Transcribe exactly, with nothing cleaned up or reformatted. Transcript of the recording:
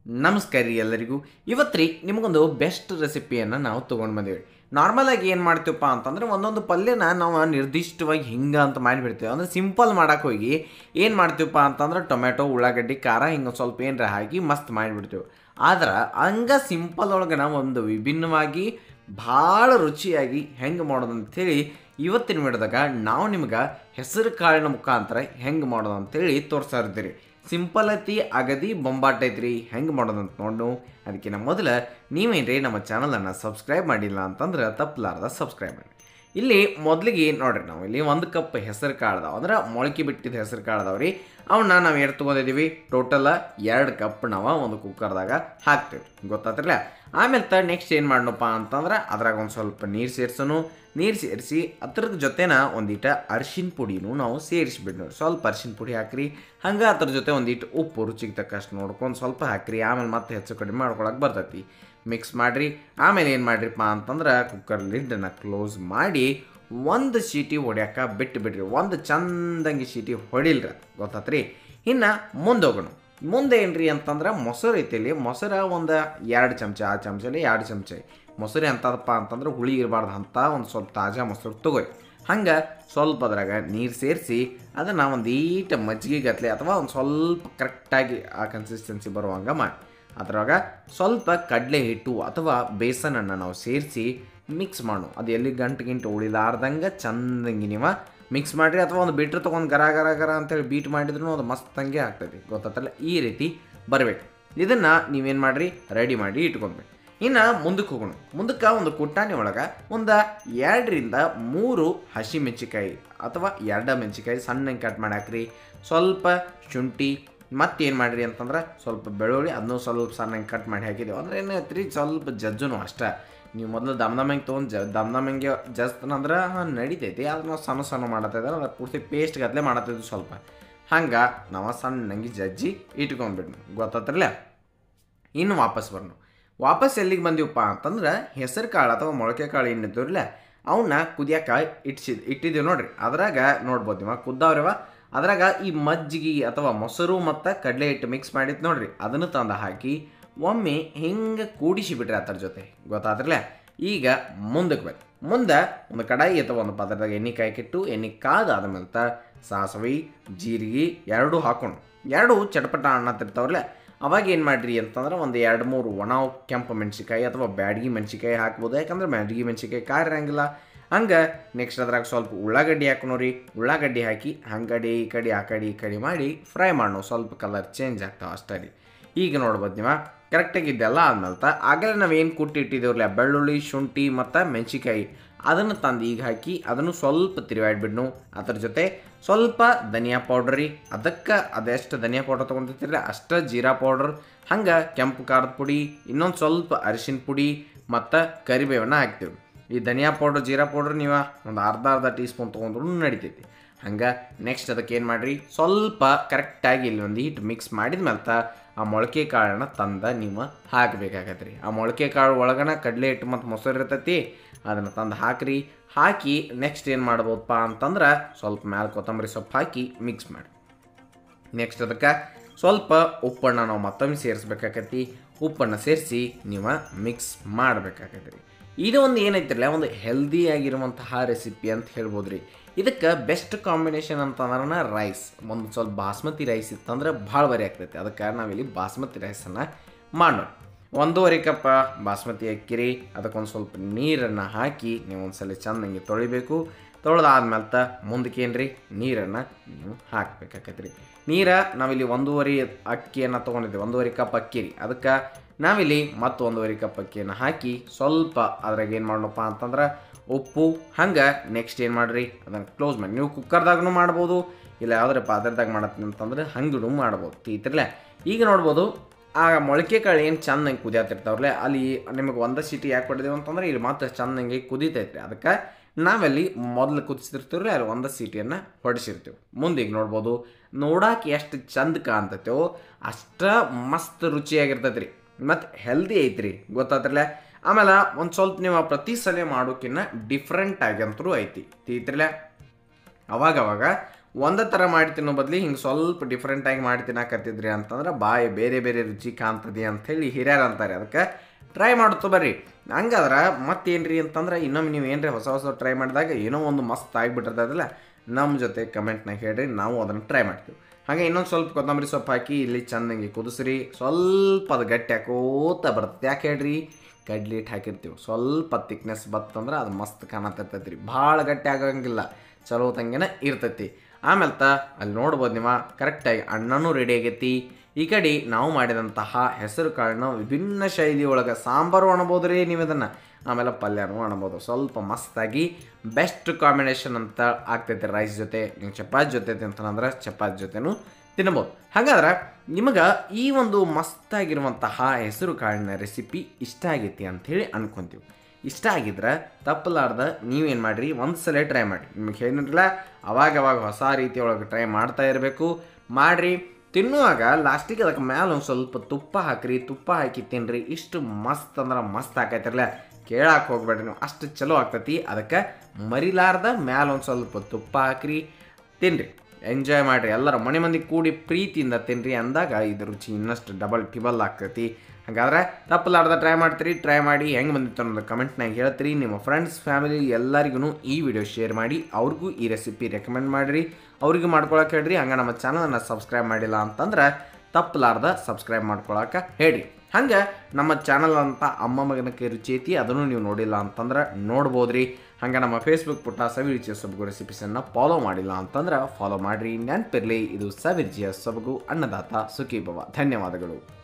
ನಮಸ್ಕಾರ ರೀ ಎಲ್ಲರಿಗೂ. ಇವತ್ತು ರೀ ನಿಮಗೊಂದು ಬೆಸ್ಟ್ ರೆಸಿಪಿಯನ್ನು ನಾವು ತೊಗೊಂಡು ಬಂದೀವಿ. ನಾರ್ಮಲಾಗಿ ಏನು ಮಾಡ್ತೀವಪ್ಪ ಅಂತಂದರೆ ಒಂದೊಂದು ಪಲ್ಯನ ನಾವು ನಿರ್ದಿಷ್ಟವಾಗಿ ಹಿಂಗೆ ಅಂತ ಮಾಡಿಬಿಡ್ತೀವಿ. ಅಂದರೆ ಸಿಂಪಲ್ ಮಾಡೋಕೆ ಹೋಗಿ ಏನು ಮಾಡ್ತೀವಪ್ಪ ಅಂತಂದ್ರೆ ಟೊಮೆಟೊ, ಉಳ್ಳಾಗಡ್ಡಿ, ಖಾರ ಹಿಂಗೆ ಸ್ವಲ್ಪ ಏನರ ಹಾಕಿ ಮಸ್ತ್ ಮಾಡಿಬಿಡ್ತೀವಿ. ಆದ್ರೆ ಹಂಗೆ ಸಿಂಪಲ್ ಒಳಗೆ ನಾವು ಒಂದು ವಿಭಿನ್ನವಾಗಿ ಭಾಳ ರುಚಿಯಾಗಿ ಹೆಂಗೆ ಮಾಡೋದು ಅಂಥೇಳಿ ಇವತ್ತಿನ ವಿಡಿಯೋದಾಗ ನಾವು ನಿಮ್ಗೆ ಹೆಸರು ಕಾಳಿನ ಮುಖಾಂತರ ಹೆಂಗೆ ಮಾಡೋದು ಅಂಥೇಳಿ ತೋರಿಸ್ತಾ ಇರ್ತೀರಿ. ಸಿಂಪಲ್ ಐತಿ, ಅಗದಿ ಬೊಂಬಾಟ್ ಐತ್ರಿ. ಹೆಂಗೆ ಮಾಡೋದಂತ ನೋಡು. ಅದಕ್ಕಿಂತ ಮೊದಲು ನೀವೇನ್ರಿ ನಮ್ಮ ಚಾನಲನ್ನು ಸಬ್ಸ್ಕ್ರೈಬ್ ಮಾಡಿಲ್ಲ ಅಂತಂದ್ರೆ ತಪ್ಪಲಾರ್ದ ಸಬ್ಸ್ಕ್ರೈಬ್ ಮಾಡಿ. ಇಲ್ಲಿ ಮೊದಲಿಗೆ ನೋಡ್ರಿ, ನಾವು ಇಲ್ಲಿ ಒಂದು ಕಪ್ ಹೆಸರು ಕಾಳ್ದಾವ ಅಂದ್ರೆ ಮೊಳಕೆ ಬಿಟ್ಟಿದ್ದ ಹೆಸರು ಕಾಳ್ದಾವ್ರಿ. ಅವನ್ನ ನಾವು ಎರಡು ತೊಗೊಂಡಿದ್ದೀವಿ. ಟೋಟಲ ಎರಡು ಕಪ್ ನಾವು ಒಂದು ಕುಕ್ಕರ್ದಾಗ ಹಾಕ್ತೀವಿ, ಗೊತ್ತಾತ್ರಲ್ಲ. ಆಮೇಲೆ ತ ನೆಕ್ಸ್ಟ್ ಏನು ಮಾಡೋಣಪ್ಪ ಅಂತಂದ್ರೆ ಅದ್ರಾಗ ಒಂದು ಸ್ವಲ್ಪ ನೀರು ಸೇರ್ಸೋನು. ನೀರು ಸೇರಿಸಿ ಅದ್ರದ ಜೊತೆನ ಒಂದಿಟ ಅರಿಶಿನ ಪುಡಿನೂ ನಾವು ಸೇರಿಸ್ಬಿಡ್ನು. ಸ್ವಲ್ಪ ಅರಿಶಿನ ಪುಡಿ ಹಾಕ್ರಿ. ಹಂಗೆ ಅದ್ರ ಜೊತೆ ಒಂದಿಟ್ಟು ಉಪ್ಪು ರುಚಿಗೆ ತಕ್ಕಷ್ಟು ನೋಡ್ಕೊಂಡು ಸ್ವಲ್ಪ ಹಾಕ್ರಿ. ಆಮೇಲೆ ಮತ್ತೆ ಹೆಚ್ಚು ಕಡಿಮೆ ಮಾಡ್ಕೊಳಕ್ಕೆ ಬರ್ತೈತಿ. ಮಿಕ್ಸ್ ಮಾಡಿರಿ. ಆಮೇಲೆ ಏನು ಮಾಡಿರಿಪ್ಪ ಅಂತಂದ್ರೆ ಕುಕ್ಕರ್ ಲಿಡ್ಡನ್ನು ಕ್ಲೋಸ್ ಮಾಡಿ ಒಂದು ಸೀಟಿ ಹೊಡ್ಯಾಕ ಬಿಟ್ಟು ಬಿಡ್ರಿ. ಒಂದು ಚಂದಂಗಿ ಸೀಟಿ ಹೊಡಿಲ್ರಿ, ಗೊತ್ತಾತ್ರಿ. ಇನ್ನು ಮುಂದೆ ಹೋಗೋಣ. ಮುಂದೆ ಏನ್ರಿ ಅಂತಂದ್ರೆ ಮೊಸರು ಐತಿಲ್ಲಿ. ಮೊಸರು ಒಂದು ಎರಡು ಚಮಚ, ಆ ಚಮಚಲ್ಲಿ ಎರಡು ಚಮಚ ಮೊಸರು ಎಂಥದಪ್ಪ ಅಂತಂದ್ರೆ ಹುಳಿ ಇರಬಾರ್ದು ಅಂತ ಒಂದು ಸ್ವಲ್ಪ ತಾಜಾ ಮೊಸರು ತೊಗೊರಿ. ಹಂಗೆ ಸ್ವಲ್ಪ ಅದ್ರಾಗ ನೀರು ಸೇರಿಸಿ ಅದನ್ನು ಒಂದು ಈಟ ಮಜ್ಜಿಗೆ ಗತ್ಲೆ ಅಥವಾ ಒಂದು ಸ್ವಲ್ಪ ಕರೆಕ್ಟಾಗಿ ಆ ಕನ್ಸಿಸ್ಟೆನ್ಸಿ ಬರುವಂಗೆ ಮಾಡಿ ಅದ್ರಾಗ ಸ್ವಲ್ಪ ಕಡಲೆ ಹಿಟ್ಟು ಅಥವಾ ಬೇಸನನ್ನು ನಾವು ಸೇರಿಸಿ ಮಿಕ್ಸ್ ಮಾಡು. ಅದು ಎಲ್ಲಿ ಗಂಟು ಗಿಂಟು ಉಳಿಲಾರ್ದಂಗೆ ಚಂದಂಗಿ ನೀವು ಮಿಕ್ಸ್ ಮಾಡಿರಿ. ಅಥವಾ ಒಂದು ಬಿಟ್ರೆ ತೊಗೊಂಡು ಗರ ಗರ ಗರ ಅಂತೇಳಿ ಬೀಟ್ ಮಾಡಿದ್ರು ಅದು ಮಸ್ತಂಗೆ ಆಗ್ತೈತಿ, ಗೊತ್ತಲ್ಲ. ಈ ರೀತಿ ಬರಬೇಕು. ಇದನ್ನು ನೀವೇನು ಮಾಡಿರಿ, ರೆಡಿ ಮಾಡಿ ಇಟ್ಕೊಳ್ಬೇಕು. ಇನ್ನು ಮುಂದಕ್ಕೆ ಹೋಗೋಣ. ಮುಂದಕ್ಕೆ ಒಂದು ಕುಟ್ಟಾಣಿ ಒಳಗೆ ಒಂದು ಎರಡರಿಂದ ಮೂರು ಹಸಿ ಮೆಣಸಿಕಾಯಿ ಅಥವಾ ಎರಡು ಮೆಣಸಿಕಾಯಿ ಸಣ್ಣಗೆ ಕಟ್ ಮಾಡಿ ಹಾಕ್ರಿ. ಸ್ವಲ್ಪ ಶುಂಠಿ ಮತ್ತೇನು ಮಾಡಿರಿ ಅಂತಂದ್ರೆ ಸ್ವಲ್ಪ ಬೆಳ್ಳುಳ್ಳಿ, ಅದನ್ನೂ ಸ್ವಲ್ಪ ಸಣ್ಣಗೆ ಕಟ್ ಮಾಡಿ ಹಾಕಿದ್ದೀವಿ. ಅಂದ್ರೆ ಏನೈತ್ರಿ, ಸ್ವಲ್ಪ ಜಜ್ಜುನು ಅಷ್ಟೇ. ನೀವು ಮೊದಲು ದಮ್ ದಮಂಗೆ ತೊಗೊಂಡು ಜ ದಮ್ ದಮಂಗೆ ಜಸ್ತನಂದ್ರೆ ಹಾಂ ನಡಿತೈತಿ. ಅದು ನಾವು ಸಣ್ಣ ಸಣ್ಣ ಮಾಡತ್ತಿದ್ರೆ ಅದು ಪೂರ್ತಿ ಪೇಸ್ಟ್ ಗದ್ಲೆ ಮಾಡತ್ತಿದ್ವಿ ಸ್ವಲ್ಪ. ಹಂಗೆ ನಾವು ಸಣ್ಣಂಗೆ ಜಜ್ಜಿ ಇಟ್ಕೊಂಡ್ಬಿಡ್ನು, ಗೊತ್ತಾತ್ರಲ್ಲ. ಇನ್ನು ವಾಪಸ್ ಬರ್ನು. ವಾಪಸ್ ಎಲ್ಲಿಗೆ ಬಂದೀವಪ್ಪ ಅಂತಂದ್ರೆ ಹೆಸರು ಕಾಳು ಅಥವಾ ಮೊಳಕೆ ಕಾಳು ಏನಿದ್ದವ್ರಲ್ಲ ಅವನ್ನ ಕುದಿಯೋಕೆ ಇಟ್ಸಿ ಇಟ್ಟಿದ್ದೀವಿ ನೋಡ್ರಿ. ಅದ್ರಾಗ ನೋಡ್ಬೋದು ನೀವು ಕುದ್ದಾವ್ರವ. ಅದ್ರಾಗ ಈ ಮಜ್ಜಿಗೆ ಅಥವಾ ಮೊಸರು ಮತ್ತು ಕಡಲೆ ಹಿಟ್ಟು ಮಿಕ್ಸ್ ಮಾಡಿತ್ತು ನೋಡ್ರಿ, ಅದನ್ನು ತಂದು ಹಾಕಿ ಒಮ್ಮೆ ಹಿಂಗೆ ಕೂಡಿಸಿ ಬಿಟ್ರಿ ಅದ್ರ ಜೊತೆ, ಗೊತ್ತಾದ್ರಲ್ಲ. ಈಗ ಮುಂದಕ್ಕೆ ಬೇಕು. ಮುಂದೆ ಒಂದು ಕಡಾಯಿ ಅಥವಾ ಒಂದು ಪಾತ್ರದಾಗ ಎಣ್ಣೆ ಕಾಯ್ಕಿಟ್ಟು ಎಣ್ಣೆ ಕಾದಾದ ಮೇಲೆ ಸಾಸಿವೆ, ಜೀರಿಗೆ ಎರಡೂ ಹಾಕೊಂಡು ಎರಡು ಚಟಪಟ ಅನ್ನತ್ತಿರ್ತಾವ್ರಲ್ಲ, ಅವಾಗ ಏನು ಮಾಡಿರಿ ಅಂತಂದ್ರೆ ಒಂದು ಎರಡು ಮೂರು ಒಣ ಕೆಂಪು ಮೆಣಸಿಕಾಯಿ ಅಥವಾ ಬ್ಯಾಡಗಿ ಮೆಣಸಿಕಾಯಿ ಹಾಕ್ಬೋದು. ಯಾಕಂದ್ರೆ ಬ್ಯಾಡಗಿ ಮೆಣಸಿಕಾಯಿ ಖಾರ ಇರಂಗಿಲ್ಲ. ಹಂಗೆ ನೆಕ್ಸ್ಟ್ ಅದ್ರಾಗ ಸ್ವಲ್ಪ ಉಳ್ಳಾಗಡ್ಡಿ ಹಾಕೋರಿ. ಉಳ್ಳಾಗಡ್ಡಿ ಹಾಕಿ ಹಂಗಡಿ ಈ ಕಡೆ ಆ ಕಡೆ ಈ ಕಡೆ ಮಾಡಿ ಫ್ರೈ ಮಾಡೋ. ಸ್ವಲ್ಪ ಕಲರ್ ಚೇಂಜ್ ಆಗ್ತಾವೆ ಅಷ್ಟೇ ರೀ. ಈಗ ನೋಡ್ಬೋದು ನೀವು ಕರೆಕ್ಟಾಗಿದ್ದೆಲ್ಲ ಆದ್ಮೇಲೆ ಆಗಲೇ ನಾವೇನು ಕುಟ್ಟಿಟ್ಟಿದ್ದೇವ್ರಲ್ಲ ಬೆಳ್ಳುಳ್ಳಿ, ಶುಂಠಿ ಮತ್ತು ಮೆಣಸಿಕಾಯಿ ಅದನ್ನು ತಂದು ಈಗ ಹಾಕಿ ಅದನ್ನು ಸ್ವಲ್ಪ ತಿರುವಾಡ್ಬಿಡ್ನು. ಅದ್ರ ಜೊತೆ ಸ್ವಲ್ಪ ಧನಿಯಾ ಪೌಡ್ರ್ ರೀ. ಅದಕ್ಕೆ ಅದೆಷ್ಟು ಧನಿಯಾ ಪೌಡ್ರ್ ತೊಗೊಂಡಿರ್ತೀರಲ್ಲ ಅಷ್ಟು ಜೀರಾ ಪೌಡ್ರ್, ಹಂಗೆ ಕೆಂಪು ಖಾರದ ಪುಡಿ, ಇನ್ನೊಂದು ಸ್ವಲ್ಪ ಅರಿಶಿನ ಪುಡಿ ಮತ್ತು ಕರಿಬೇವನ್ನ ಹಾಕ್ತೀವಿ. ಈ ಧನಿಯಾ ಪೌಡ್ರ್, ಜೀರಾ ಪೌಡ್ರ್ ನೀವು ಒಂದು ಅರ್ಧ ಅರ್ಧ ಟೀ ಸ್ಪೂನ್ ತೊಗೊಂಡ್ರು ನಡಿತೈತಿ. ಹಂಗೆ ನೆಕ್ಸ್ಟ್ ಅದಕ್ಕೆ ಏನು ಮಾಡಿರಿ, ಸ್ವಲ್ಪ ಕರೆಕ್ಟಾಗಿ ಇಲ್ಲಿ ಒಂದು ಹಿಟ್ಟು ಮಿಕ್ಸ್ ಮಾಡಿದ ಮೇಲೆ ಆ ಮೊಳಕೆ ಕಾಳನ್ನ ತಂದ ನೀವು ಹಾಕಬೇಕಾಗತ್ತೆ ರೀ. ಆ ಮೊಳಕೆ ಕಾಳು ಒಳಗನ ಕಡಲೆ ಹಿಟ್ಟು ಮತ್ತು ಮೊಸರು ಇರ್ತೈತಿ, ಅದನ್ನು ತಂದು ಹಾಕಿರಿ. ಹಾಕಿ ನೆಕ್ಸ್ಟ್ ಏನು ಮಾಡ್ಬೋದಪ್ಪ ಅಂತಂದ್ರೆ ಸ್ವಲ್ಪ ಮ್ಯಾಲೆ ಕೊತ್ತಂಬರಿ ಸೊಪ್ಪು ಹಾಕಿ ಮಿಕ್ಸ್ ಮಾಡಿ ನೆಕ್ಸ್ಟ್ ಅದಕ್ಕೆ ಸ್ವಲ್ಪ ಉಪ್ಪನ್ನು ನಾವು ಮತ್ತೊಮ್ಮೆ ಸೇರಿಸ್ಬೇಕಾಗತ್ತಿ. ಉಪ್ಪನ್ನು ಸೇರಿಸಿ ನೀವು ಮಿಕ್ಸ್ ಮಾಡಬೇಕಾಗತ್ತೆ ರೀ. ಇದು ಒಂದು ಏನೈತಿರಲ್ಲ ಒಂದು ಹೆಲ್ದಿಯಾಗಿರುವಂತಹ ರೆಸಿಪಿ ಅಂತ ಹೇಳ್ಬೋದು ರೀ. ಇದಕ್ಕೆ ಬೆಸ್ಟ್ ಕಾಂಬಿನೇಷನ್ ಅಂತಂದ್ರೆ ರೈಸ್. ಒಂದು ಸ್ವಲ್ಪ ಬಾಸ್ಮತಿ ರೈಸ್ ಇತ್ತಂದ್ರೆ ಭಾಳ ಬರಿ ಆಗ್ತೈತಿ. ಅದಕ್ಕೆ ನಾವಿಲ್ಲಿ ಬಾಸ್ಮತಿ ರೈಸನ್ನು ಮಾಡೋಣ. ಒಂದೂವರೆ ಕಪ್ ಬಾಸ್ಮತಿ ಅಕ್ಕಿರಿ. ಅದಕ್ಕೊಂದು ಸ್ವಲ್ಪ ನೀರನ್ನು ಹಾಕಿ ನೀವು ಒಂದ್ಸಲ ಚೆನ್ನಾಗಿ ತೊಳಿಬೇಕು. ತೊಳೆದಾದ್ಮೇಲೆ ತ ಮುಂದಕ್ಕೆ ಏನು ರೀ, ನೀರನ್ನು ನೀವು ಹಾಕಬೇಕಾಗತ್ತೆ ರೀ. ನೀರು ನಾವಿಲ್ಲಿ ಒಂದೂವರೆ ಅಕ್ಕಿಯನ್ನು ತೊಗೊಂಡಿದ್ದೀವಿ, ಒಂದೂವರೆ ಕಪ್ ಅಕ್ಕಿ ರೀ. ಅದಕ್ಕೆ ನಾವಿಲ್ಲಿ ಮತ್ತು ಒಂದೂವರೆ ಕಪ್ ಅಕ್ಕಿಯನ್ನು ಹಾಕಿ ಸ್ವಲ್ಪ ಅದ್ರಾಗ ಏನು ಮಾಡೋಣಪ್ಪ ಅಂತಂದ್ರೆ ಉಪ್ಪು. ಹಂಗೆ ನೆಕ್ಸ್ಟ್ ಏನು ಮಾಡಿರಿ, ಅದನ್ನು ಕ್ಲೋಸ್ ಮಾಡಿ. ನೀವು ಕುಕ್ಕರ್ದಾಗೂ ಮಾಡ್ಬೋದು, ಇಲ್ಲ ಯಾವುದ್ರ ಪಾತ್ರದಾಗ ಮಾಡತ್ತೀನಿ ಅಂತಂದ್ರೆ ಹಂಗೂ ಮಾಡ್ಬೋದು ತೀತ್ರಲ್ಲ. ಈಗ ನೋಡ್ಬೋದು ಆ ಮೊಳಕೆ ಕಾಳು ಏನು ಚೆನ್ನಾಗಿ ಕುದಿಯತ್ತಿರ್ತಾವ್ರಲ್ಲ, ಅಲ್ಲಿ ನಿಮಗೆ ಒಂದು ಸೀಟಿ ಯಾಕೆ ಹೊಡೆದೇವು ಅಂತಂದ್ರೆ ಇಲ್ಲಿ ಮಾತ್ರ ಚೆನ್ನಾಗಿ ಕುದೀತೈತ್ರಿ. ಅದಕ್ಕೆ ನಾವಲ್ಲಿ ಮೊದಲು ಕುದಿಸಿರ್ತೀವ್ರಿ ಅಲ್ಲಿ ಒಂದು ಸೀಟಿಯನ್ನು ಹೊಡಿಸಿರ್ತೀವಿ. ಮುಂದೆ ಈಗ ನೋಡ್ಬೋದು, ನೋಡೋಕೆ ಎಷ್ಟು ಚಂದ ಕಾಣ್ತೈತೋ ಅಷ್ಟು ಮಸ್ತ್ ರುಚಿಯಾಗಿರ್ತೈತೆ ರೀ ಮತ್ತು ಹೆಲ್ದಿ ಐತ್ರಿ, ಗೊತ್ತಾತ್ರಲ್ಲ. ಆಮೇಲೆ ಒಂದು ಸ್ವಲ್ಪ ನೀವು ಪ್ರತಿ ಸಲ ಮಾಡೋಕ್ಕಿಂತ ಡಿಫ್ರೆಂಟ್ ಆಗಂತರೂ ಐತಿ ತೀತ್ರಲ್ಲ. ಅವಾಗವಾಗ ಒಂದೇ ಥರ ಮಾಡಿ ತಿನ್ನೋ ಬದಲಿ ಹಿಂಗೆ ಸ್ವಲ್ಪ ಡಿಫ್ರೆಂಟಾಗಿ ಮಾಡಿ ತಿನ್ನಕತ್ತಿದ್ರಿ ಅಂತಂದ್ರೆ ಬಾಯಿ ಬೇರೆ ಬೇರೆ ರುಚಿ ಕಾಣ್ತದೆ ಅಂಥೇಳಿ ಹಿರಿಯರು ಅಂತಾರೆ. ಅದಕ್ಕೆ ಟ್ರೈ ಮಾಡುತ್ತೋ ಬರ್ರಿ. ಹಂಗಾದ್ರೆ ಮತ್ತೇನು ರೀ ಅಂತಂದ್ರೆ ಇನ್ನೊಮ್ಮೆ ನೀವು ಏನು ರೀ ಹೊಸ ಹೊಸ ಟ್ರೈ ಮಾಡಿದಾಗ ಏನೋ ಒಂದು ಮಸ್ತ್ ಆಗಿಬಿಟ್ಟಿರ್ತದಲ್ಲ, ನಮ್ಮ ಜೊತೆ ಕಮೆಂಟ್ನಾಗ ಹೇಳ್ರಿ, ನಾವು ಅದನ್ನು ಟ್ರೈ ಮಾಡ್ತೀವಿ. ಹಾಗೆ ಇನ್ನೊಂದು ಸ್ವಲ್ಪ ಕೊತ್ತಂಬರಿ ಸೊಪ್ಪು ಹಾಕಿ ಇಲ್ಲಿ ಚೆನ್ನಾಗಿ ಕುದಿಸ್ರಿ. ಸ್ವಲ್ಪ ಅದು ಗಟ್ಟಿ ಹಾಕೋತ ಬರ್ತದೆ. ಯಾಕೆ ಹೇಳ್ರಿ, ಕಡ್ಲಿ ಹಿಟ್ಟು ಹಾಕಿರ್ತೀವಿ. ಸ್ವಲ್ಪ ತಿಕ್ನೆಸ್ ಬತ್ತಂದ್ರೆ ಅದು ಮಸ್ತ್ ಕಾಣತ್ತಿರ್ತೈತಿ ರೀ. ಭಾಳ ಗಟ್ಟಿ ಆಗಂಗಿಲ್ಲ, ಚಲೋ ತಂಗೆನ ಇರ್ತೈತಿ. ಆಮೇಲೆ ತ ಅಲ್ಲಿ ನೋಡ್ಬೋದು ನೀವು ಕರೆಕ್ಟಾಗಿ ಅನ್ನನೂ ರೆಡಿ ಆಗೈತಿ. ಈ ಕಡೆ ನಾವು ಮಾಡಿದಂತಹ ಹೆಸರು ಕಾಳನ್ನ ವಿಭಿನ್ನ ಶೈಲಿ ಒಳಗೆ ಸಾಂಬಾರು ಅಣ್ಬೋದು ರೀ ನೀವು ಇದನ್ನು, ಆಮೇಲೆ ಪಲ್ಯನೂ ಅಣ್ಬೋದು. ಸ್ವಲ್ಪ ಮಸ್ತಾಗಿ ಬೆಸ್ಟ್ ಕಾಂಬಿನೇಷನ್ ಅಂತ ಆಗ್ತೈತೆ ರೈಸ್ ಜೊತೆ. ನೀವು ಚಪಾತಿ ಜೊತೆ ತಿಂತಂದ್ರೆ ಚಪಾತಿ ಜೊತೆನೂ ತಿನ್ಬೋದು. ಹಾಗಾದ್ರೆ ನಿಮಗೆ ಈ ಒಂದು ಮಸ್ತಾಗಿರುವಂತಹ ಹೆಸರು ಕಾಳಿನ ರೆಸಿಪಿ ಇಷ್ಟ ಆಗೈತಿ ಅಂಥೇಳಿ ಅನ್ಕೊತೀವಿ. ಇಷ್ಟ ಆಗಿದ್ರೆ ತಪ್ಪಲಾರ್ದ ನೀವೇನು ಮಾಡಿರಿ, ಒಂದು ಸಲ ಟ್ರೈ ಮಾಡಿರಿ. ನಿಮಗೆ ಏನಿರಲ್ಲ ಅವಾಗ ಅವಾಗ ಹೊಸ ರೀತಿಯೊಳಗೆ ಟ್ರೈ ಮಾಡ್ತಾ ಇರಬೇಕು. ಮಾಡಿರಿ, ತಿನ್ನುವಾಗ ಲಾಸ್ಟಿಗೆ ಅದಕ್ಕೆ ಮ್ಯಾಲೆ ಒಂದು ಸ್ವಲ್ಪ ತುಪ್ಪ ಹಾಕಿರಿ. ತುಪ್ಪ ಹಾಕಿ ತಿನ್ನಿರಿ. ಇಷ್ಟು ಮಸ್ತ್ ಅಂದ್ರೆ ಮಸ್ತ್ ಹಾಕೈತಿರಲ್ಲ, ಕೇಳಕ್ಕೆ ಹೋಗ್ಬೇಡ್ರಿ ನೀವು, ಅಷ್ಟು ಚಲೋ ಆಗ್ತೈತಿ. ಅದಕ್ಕೆ ಮರಿಲಾರ್ದ ಮ್ಯಾಲೆ ಒಂದು ಸ್ವಲ್ಪ ತುಪ್ಪ ಹಾಕಿರಿ, ತಿನ್ನಿರಿ, ಎಂಜಾಯ್ ಮಾಡಿರಿ. ಎಲ್ಲರ ಮನೆ ಮಂದಿ ಕೂಡಿ ಪ್ರೀತಿಯಿಂದ ತಿನ್ನಿರಿ ಅಂದಾಗ ಇದು ರುಚಿ ಇನ್ನಷ್ಟು ಡಬಲ್ ಟಿಬಲ್ ಆಗ್ತೈತಿ. ಹಾಗಾದ್ರೆ ತಪ್ಪಲಾರ್ದ ಟ್ರೈ ಮಾಡ್ತೀರಿ. ಟ್ರೈ ಮಾಡಿ ಹೆಂಗೆ ಬಂದಿತ್ತು ಅನ್ನೋದು ಕಮೆಂಟ್ನಾಗ ಹೇಳ್ತೀರಿ. ನಿಮ್ಮ ಫ್ರೆಂಡ್ಸ್ ಫ್ಯಾಮಿಲಿ ಎಲ್ಲರಿಗೂ ಈ ವಿಡಿಯೋ ಶೇರ್ ಮಾಡಿ, ಅವ್ರಿಗೂ ಈ ರೆಸಿಪಿ ರೆಕಮೆಂಡ್ ಮಾಡಿರಿ, ಅವ್ರಿಗೂ ಮಾಡ್ಕೊಳಕ್ಕೆ ಹೇಳ್ರಿ. ಹಂಗೆ ನಮ್ಮ ಚಾನಲನ್ನು ಸಬ್ಸ್ಕ್ರೈಬ್ ಮಾಡಿಲ್ಲ ಅಂತಂದ್ರೆ ತಪ್ಪಲಾರ್ದ ಸಬ್ಸ್ಕ್ರೈಬ್ ಮಾಡ್ಕೊಳಕ್ಕೆ ಹೇಳ್ರಿ. ಹಂಗೆ ನಮ್ಮ ಚಾನಲ್ ಅಂತ ಅಮ್ಮ ಮಗನ ಕೈ ರುಚಿ ಐತಿ, ಅದನ್ನು ನೀವು ನೋಡಿಲ್ಲ ಅಂತಂದ್ರೆ ನೋಡ್ಬೋದ್ರಿ. ಹಂಗೆ ನಮ್ಮ ಫೇಸ್ಬುಕ್ ಪುಟ ಸವಿರುಚಿಯ ಸೊಬಗು ರೆಸಿಪೀಸನ್ನು ಫಾಲೋ ಮಾಡಿಲ್ಲ ಅಂತಂದ್ರೆ ಫಾಲೋ ಮಾಡಿರಿ. ನೆನಪಿರಲಿ, ಇದು ಸವಿರುಚಿಯ ಸೊಬಗು, ಅನ್ನದಾತ ಸುಖೀಭವ. ಧನ್ಯವಾದಗಳು.